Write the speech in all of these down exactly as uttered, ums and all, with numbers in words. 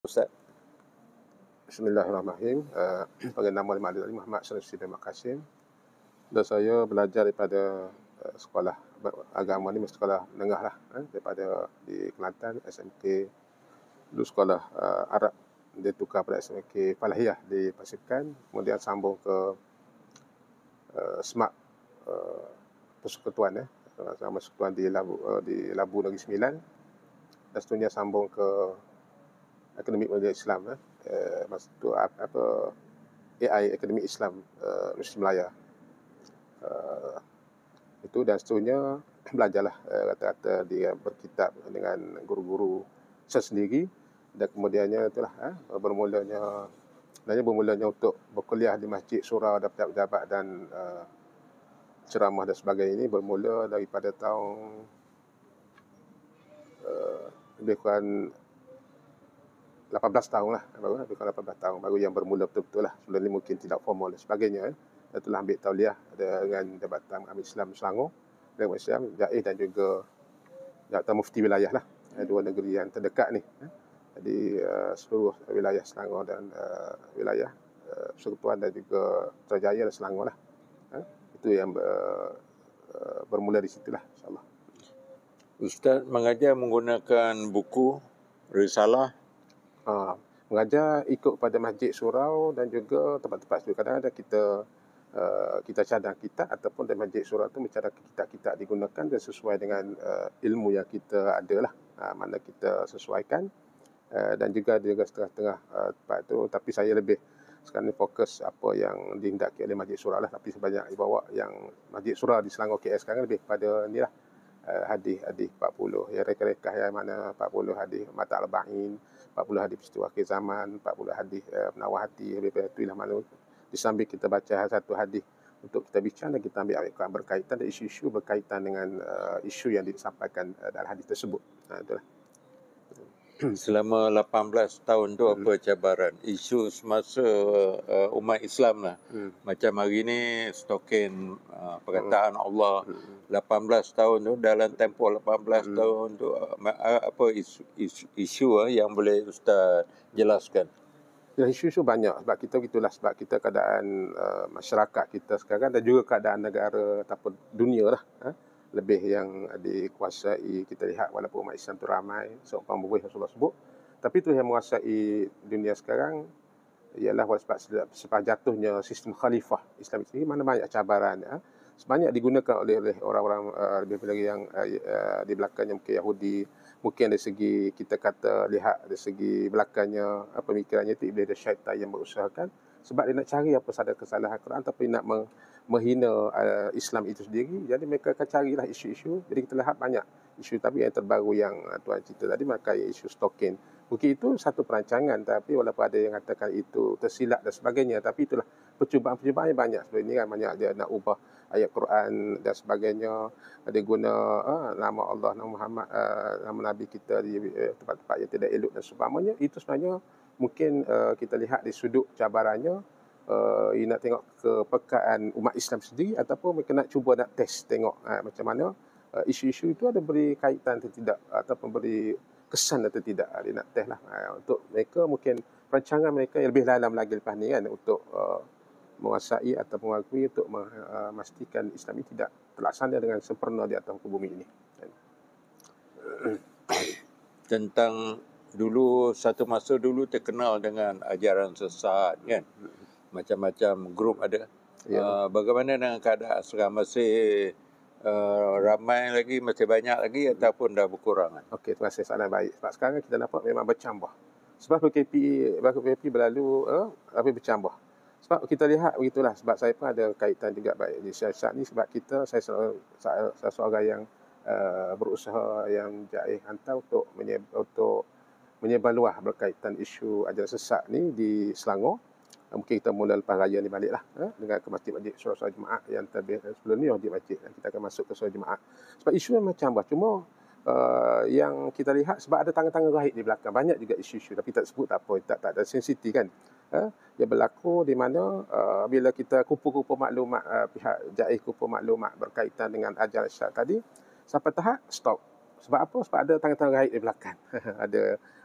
Ustaz. Bismillahirrahmanirrahim. Uh, Panggil nama Imam Ali Muhammad Sanusi bin Makasim. Dan saya belajar daripada uh, sekolah agama ni, sekolah menengah lah. Eh, daripada di Kelantan, S M K. Dulu sekolah uh, Arab. Dia tukar pada S M K Falahiyah di Pasikan. Kemudian sambung ke uh, Smart uh, Persekutuan. Eh. Sama persekutuan di Labu, uh, di Labu Negeri Sembilan. Dan seterusnya sambung ke Akademik Media Islam. Eh. Uh, masa tu apa A I Akademik Islam uh, Universiti Melaya. Uh, itu dan seterusnya belajarlah uh, kata-kata dia berkitab dengan guru-guru saya sendiri, dan kemudiannya itulah eh, bermulanya sebenarnya bermulanya untuk berkuliah di Masjid Surau dan pejabat-pejabat dan uh, ceramah dan sebagainya ini bermula daripada tahun uh, lebih kurang lapan belas tahun lah, baru lebih kurang lapan belas tahun baru yang bermula betul-betul lah. Sebelum ini mungkin tidak formal dan sebagainya. Eh. Itulah ambil tauliah dengan Jabatan Amil Islam Selangor, dengan Islam Jais dan juga Jabatan Mufti Wilayah lah, eh, dua negeri yang terdekat ni. Eh. Jadi uh, seluruh wilayah Selangor dan uh, wilayah uh, Persekutuan dan juga Putrajaya dan Selangor lah. Eh. Itu yang uh, uh, bermula di situlah, insyaAllah. Ustaz mengajar menggunakan buku, risalah. Uh, mengajar ikut pada Masjid Surau dan juga tempat-tempat itu. Kadang-kadang kita uh, kita cadang kitab ataupun di Masjid Surau itu mencadang kitab-kitab digunakan dan sesuai dengan uh, ilmu yang kita ada lah. Uh, mana kita sesuaikan. Uh, dan juga juga setengah-setengah uh, tempat itu. Tapi saya lebih sekarang ni fokus apa yang dihendaki oleh Masjid Surau lah. Tapi sebanyak dibawa yang Masjid Surau di Selangor K L sekarang lebih pada ni lah. Uh, hadis-hadis empat puluh, ya reka-reka yang mana empat puluh hadis Mata Al-Ba'in, empat puluh hadis peristiwa akhir zaman, empat puluh hadis uh, penawar hati, lebih pada itu lah mana disambil kita baca satu hadis untuk kita bincang dan kita ambil ayat Quran berkaitan dan isu-isu berkaitan dengan uh, isu yang disampaikan uh, dalam hadis tersebut. Uh, itulah. Selama lapan belas tahun tu apa cabaran? Isu semasa uh, umat Islam lah. Hmm. Macam hari ni stokin uh, perkataan hmm. Allah. Hmm. lapan belas tahun tu, dalam tempoh lapan belas hmm. tahun tu uh, apa isu, isu, isu uh, yang boleh Ustaz jelaskan? Ya, isu-isu banyak sebab kita gitulah, sebab kita keadaan uh, masyarakat kita sekarang dan juga keadaan negara ataupun dunia lah. Eh? Lebih yang dikuasai, kita lihat walaupun umat Islam itu ramai, seumpama buih Rasulullah sebut, tapi itu yang menguasai dunia sekarang ialah sebab sebab jatuhnya sistem khalifah Islam ini, mana banyak cabaran. Ya. Sebanyak digunakan oleh, oleh orang-orang uh, lebih lagi yang uh, uh, di belakangnya mungkin Yahudi, mungkin dari segi kita kata lihat dari segi belakangnya uh, pemikirannya itu iblis dan syaitan yang berusahakan sebab dia nak cari apa sahaja kesalahan Quran tapi nak meng, menghina uh, Islam itu sendiri. Jadi mereka akan carilah isu-isu. Jadi kita lihat banyak isu, tapi yang terbaru yang uh, Tuan cerita tadi maka isu stalking. Mungkin itu satu perancangan, tapi walaupun ada yang katakan itu tersilap dan sebagainya, tapi itulah percubaan-percubaan yang banyak. Sebelum ini kan banyak dia nak ubah ayat Quran dan sebagainya. Dia guna uh, nama Allah, nama Muhammad, uh, nama Nabi kita di uh, tempat-tempat yang tidak elok dan sebagainya. Itu sebenarnya mungkin uh, kita lihat di sudut cabarannya, uh, you nak tengok kepekaan umat Islam sendiri ataupun mereka nak cuba nak test tengok uh, macam mana uh, isu-isu itu ada beri kaitan atau tidak ataupun beri kesan atau tidak. Dia nak test lah uh, untuk mereka mungkin perancangan mereka yang lebih dalam lagi lepas ni kan untuk uh, menguasai atau mengakui untuk memastikan uh, Islam ini tidak terlaksana dengan sempurna di atas muka bumi ini. Tentang dulu, satu masa dulu terkenal dengan ajaran sesat kan. Macam-macam grup ada. Ya. Uh, bagaimana dengan keadaan sekarang? Masih uh, ramai lagi, masih banyak lagi ataupun dah berkurang? Okey, terima kasih, soalan baik. Sebab sekarang kita nampak memang bercambah. Sebab P K P, P K P berlalu, uh, tapi bercambah. Sebab kita lihat begitulah, sebab saya pun ada kaitan juga baik di siasat ni, sebab kita, saya saya, saya seorang yang uh, berusaha yang Jais hantar untuk menyeb, untuk menyebar luah berkaitan isu ajaran sesat ni di Selangor. Mungkin kita mula lepas raya ni balik lah eh, dengan ke masjid-masjid surau-surau jemaah yang terbit sebelum ni masjid-masjid. Kita akan masuk ke surau jemaah. Sebab isu yang macam bah. Cuma uh, yang kita lihat sebab ada tangan-tangan rahib di belakang. Banyak juga isu-isu tapi tak sebut tak apa, tak, tak ada sensitif kan. Eh, dia berlaku di mana uh, bila kita kumpul-kumpul maklumat, uh, pihak Jais kumpul maklumat berkaitan dengan ajaran sesat tadi, sampai tahap stop. Sebab apa? Sebab ada tangan-tangan rahib di belakang. ada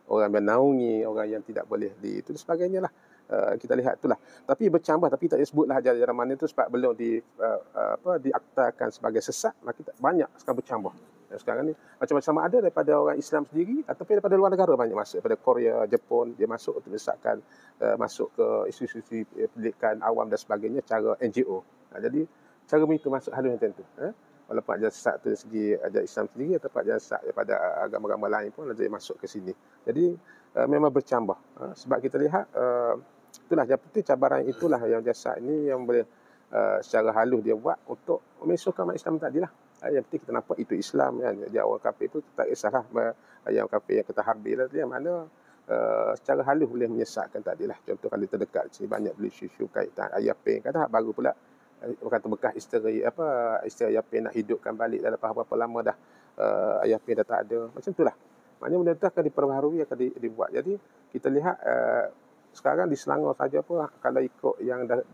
orang yang menaungi, orang yang tidak boleh di itu dan sebagainya lah. Uh, kita lihat itulah. Tapi bercambah, tapi tak disebutlah ajaran mana itu sebab belum di uh, uh, apa diaktakan sebagai sesat, maka kita, banyak sekarang bercambah. Dan sekarang ni macam-macam sama ada daripada orang Islam sendiri ataupun daripada luar negara banyak masuk, daripada Korea, Jepun, dia masuk untuk mesakkan uh, masuk ke institusi pendidikan awam dan sebagainya cara N G O. Nah, jadi cara begitu masuk halus macam tu. Eh? Walaupun ajaran sesat tu dari segi ajaran Islam sendiri ataupun ajaran sesat daripada agama-agama lain pun ada masuk ke sini. Jadi uh, memang bercambah. Uh, sebab kita lihat uh, itulah yang penting, cabaran itulah yang jasad ini yang boleh uh, secara halus dia buat untuk memisahkan umat Islam tadilah. Uh, yang penting kita nampak itu Islam kan. Dia orang kafir pun tak kisahlah yang kafir yang kita harbi lah dia mana uh, secara halus boleh menyesatkan tadilah. Contoh kalau terdekat sini banyak beli isu kaitan ayah pen kata baru pula kata bekas isteri apa isteri ayah pen nak hidupkan balik dalam berapa lama dah uh, ayah pen dah tak ada. Macam itulah. Maknanya benda itu akan diperbaharui, akan dibuat. Jadi kita lihat uh, sekarang di Selangor saja pun kalau ikut yang dah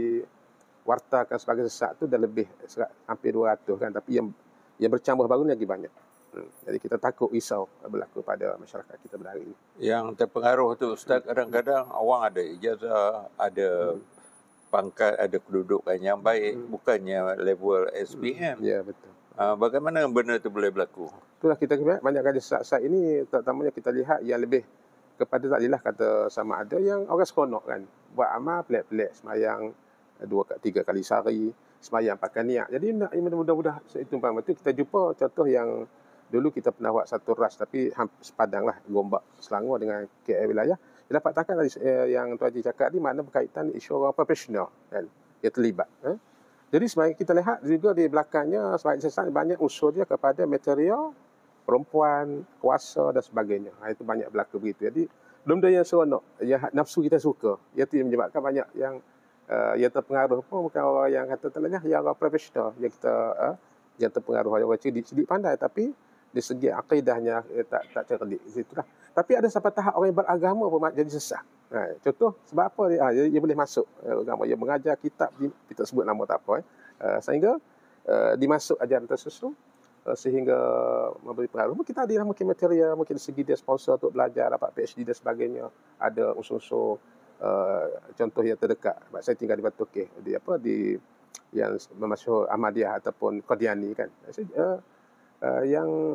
diwartakan sebagai sesat tu dah lebih hampir dua ratus kan, tapi yang yang bercambah baru lagi banyak. Hmm. Jadi kita takut risau berlaku pada masyarakat kita pada hari ini. Yang terpengaruh tu Ustaz, kadang-kadang awang ada ijazah, ada hmm. pangkat, ada kedudukan yang baik, hmm. bukannya level S P M. Hmm. Ya, betul. Uh, bagaimana benda tu boleh berlaku? Itulah kita lihat banyak kali sesat ini terutamanya kita lihat yang lebih kepada takdilah kata sama ada yang orang seronok kan buat amal pelik-pelik, semayang dua tiga kali sehari, semayang pakai niat. Jadi nak mudah-mudah itu umpama tu kita jumpa contoh yang dulu kita pernah buat satu ras tapi sepadang lah Gombak Selangor dengan K L wilayah. Dia dapat takkan tadi eh, yang Tuan Haji cakap ni mana berkaitan isu orang profesional kan yang terlibat. Eh? Jadi sebenarnya kita lihat juga di belakangnya sebagai sesat banyak unsur dia kepada material perempuan, kuasa dan sebagainya. Ha, itu banyak berlaku begitu. Jadi benda yang seronok, yang nafsu kita suka. Itu yang menyebabkan banyak yang uh, yang terpengaruh pun bukan orang yang kata telanya, yang orang profesional yang kita uh, yang terpengaruh orang cerdik-cerdik pandai tapi di segi akidahnya eh, tak tak cerdik. Itulah. Tapi ada sampai tahap orang yang beragama pun jadi sesat. Ha, contoh sebab apa dia, ha, dia, dia boleh masuk agama, dia mengajar kitab, kita sebut nama tak apa eh. Uh, sehingga uh, dimasuk ajaran tersusun sehingga memberi pengaruh. Kita ada mungkin material, mungkin segi dia sponsor untuk belajar, dapat P H D dan sebagainya. Ada unsur-unsur uh, contoh yang terdekat. Saya tinggal di Batu Keh, di apa di yang masyhur Ahmadiyah ataupun Qadiani kan. Uh, uh, yang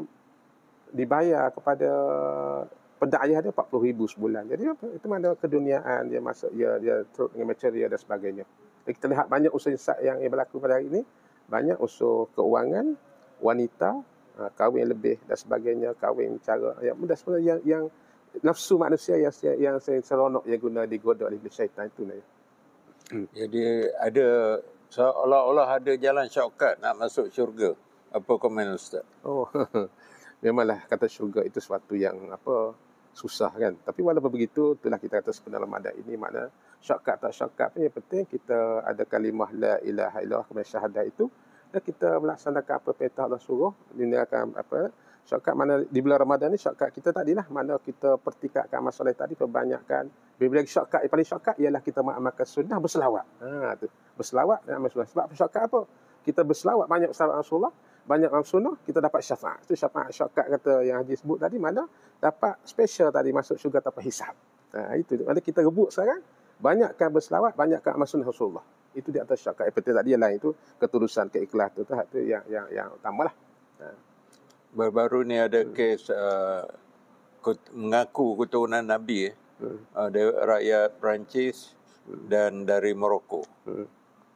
dibayar kepada pendayah dia empat puluh ribu sebulan. Jadi apa? Itu mana keduniaan dia masuk, dia dia terus dengan material dan sebagainya. Jadi kita lihat banyak unsur yang, yang berlaku pada hari ini, banyak unsur keuangan, wanita, kahwin lebih dan sebagainya, kahwin cara yang mudah sebenarnya yang, yang nafsu manusia yang yang seronok yang guna digoda oleh syaitan itu ni. Jadi ada seolah-olah ada jalan shortcut nak masuk syurga. Apa komen Ustaz? Oh, memanglah kata syurga itu sesuatu yang apa susah kan. Tapi walaupun begitu, itulah kita kata sebenarnya Ramadan ini makna shortcut tak shortcut pun yang penting kita ada kalimah la ilaha illallah kemudian syahadah itu. Dan kita melaksanakan apa perintah Allah suruh, diniakan apa shortcut mana di bulan Ramadan ni shortcut kita tadilah mana kita pertikatkan masalah tadi perbanyakkan. Bila lagi shortcut yang paling shortcut ialah kita mengamalkan sunnah berselawat. Ha tu. Berselawat dan amal sunnah. Sebab shortcut apa? Kita berselawat banyak selawat Rasulullah, banyak amal sunnah, kita dapat syafaat. Itu syafaat shortcut kata yang Haji sebut tadi mana dapat special tadi masuk syurga tanpa hisab. Ha itu. Mana kita rebut sekarang banyakkan berselawat, banyakkan amal sunnah Rasulullah. Itu di atas syarikat. Seperti tadi yang lain itu ketulusan, keikhlasan itu tu yang yang yang utamalah. Ha. Baru-baru ni ada kes uh, mengaku keturunan Nabi eh. Hmm. Uh, dari rakyat Perancis hmm. dan dari Morocco. Hmm.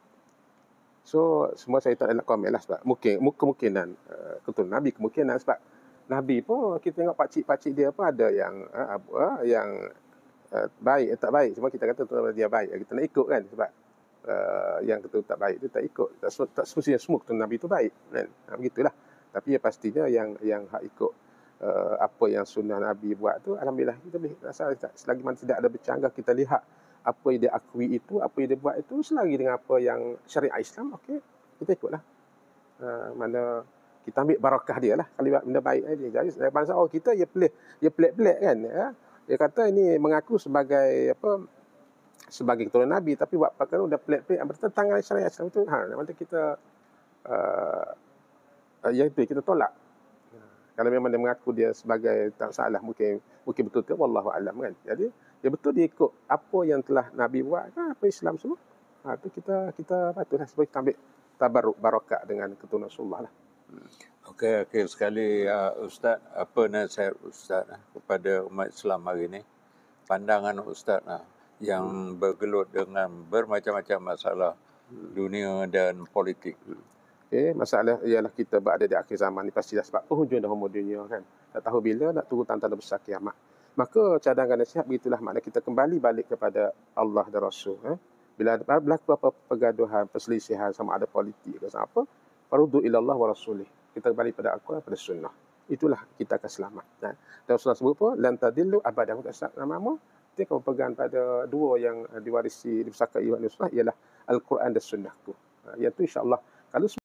So semua saya tak nak komen lah sebab mungkin kemungkinan uh, keturunan Nabi kemungkinan sebab Nabi pun kita tengok pakcik-pakcik dia pun ada yang uh, uh, yang uh, baik tak baik. Cuma kita kata dia baik. Kita nak ikut kan sebab Uh, yang kata tak baik itu tak ikut, tak, tak semestinya semua kata Nabi itu baik kan? Ha, begitulah. Tapi ya pastinya yang yang hak ikut uh, apa yang sunnah Nabi buat tu alhamdulillah kita boleh rasa selagi mana tidak ada bercanggah kita lihat apa yang dia akui itu, apa yang dia buat itu selagi dengan apa yang syariat Islam, okey kita ikutlah. Uh, mana kita ambil barakah dia lah kalau benda baik dia. Jadi bangsa oh kita ya pelik, ya pelik-pelik kan ya. Dia kata ini mengaku sebagai apa sebagai keturunan Nabi tapi buat perkara dah pelik-pelik bertentangan syariat Islam itu ha nanti kita uh, uh, yang itu kita tolak. Kalau memang dia mengaku dia sebagai tak salah mungkin mungkin betul ke wallahu alam kan. Jadi dia betul dia ikut apa yang telah Nabi buat, ha, apa Islam semua. Ha, tu kita kita patutlah sebab kita ambil tabarruk barakat dengan keturunan Rasulullah lah. Okey, akhir sekali uh, Ustaz, apa nasihat Ustaz uh, kepada umat Islam hari ini? Pandangan Ustaz uh, yang bergelut dengan bermacam-macam masalah dunia dan politik. Okay, masalah ialah kita berada di akhir zaman ni pasti dah sebab penghujung dah umur dunia kan. Tak tahu bila nak turun tanda besar kiamat. Maka cadangan nasihat begitulah, makna kita kembali balik kepada Allah dan Rasul. Eh? Bila berlaku apa pergaduhan, perselisihan sama ada politik ke sama apa, farudhu ilallah wa rasulih. Kita kembali pada Al-Quran, pada sunnah. Itulah kita akan selamat. Nah, dan Rasulullah sebut pun, lan tadillu abadan. Kita tak nama, kita akan berpegang pada dua yang diwarisi di pusaka iman Rasulullah ialah Al-Quran dan sunnahku. Yang tu insya-Allah kalau